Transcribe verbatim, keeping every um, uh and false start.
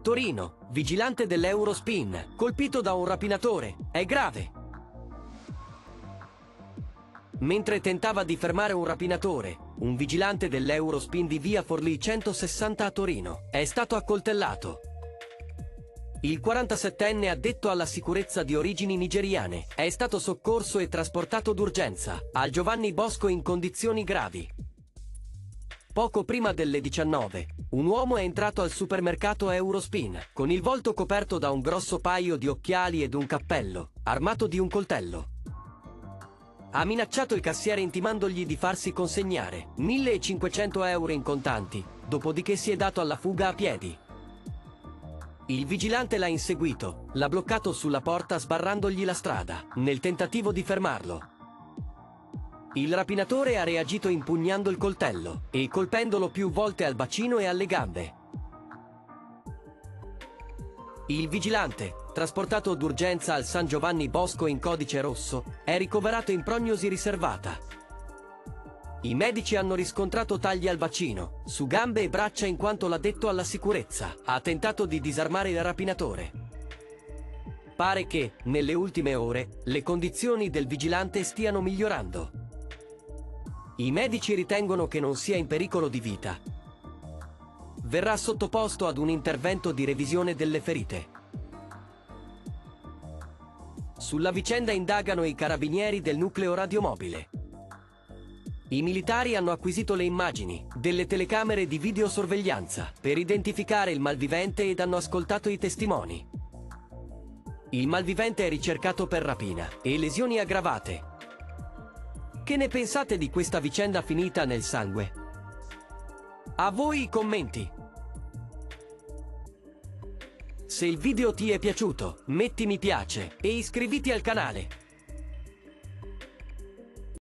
Torino, vigilante dell'Eurospin, colpito da un rapinatore, è grave. Mentre tentava di fermare un rapinatore, un vigilante dell'Eurospin di via Forlì centosessanta a Torino è stato accoltellato. Il quarantasettenne, addetto alla sicurezza di origini nigeriane, è stato soccorso e trasportato d'urgenza al Giovanni Bosco in condizioni gravi. Poco prima delle diciannove, un uomo è entrato al supermercato Eurospin, con il volto coperto da un grosso paio di occhiali ed un cappello, armato di un coltello. Ha minacciato il cassiere intimandogli di farsi consegnare millecinquecento euro in contanti, dopodiché si è dato alla fuga a piedi. Il vigilante l'ha inseguito, l'ha bloccato sulla porta sbarrandogli la strada, nel tentativo di fermarlo. Il rapinatore ha reagito impugnando il coltello e colpendolo più volte al bacino e alle gambe. Il vigilante, trasportato d'urgenza al San Giovanni Bosco in codice rosso, è ricoverato in prognosi riservata. I medici hanno riscontrato tagli al bacino, su gambe e braccia in quanto l'addetto alla sicurezza ha tentato di disarmare il rapinatore. Pare che, nelle ultime ore, le condizioni del vigilante stiano migliorando. I medici ritengono che non sia in pericolo di vita. Verrà sottoposto ad un intervento di revisione delle ferite. Sulla vicenda indagano i carabinieri del nucleo radiomobile. I militari hanno acquisito le immagini delle telecamere di videosorveglianza per identificare il malvivente ed hanno ascoltato i testimoni. Il malvivente è ricercato per rapina e lesioni aggravate. Che ne pensate di questa vicenda finita nel sangue? A voi i commenti! Se il video ti è piaciuto, metti mi piace e iscriviti al canale.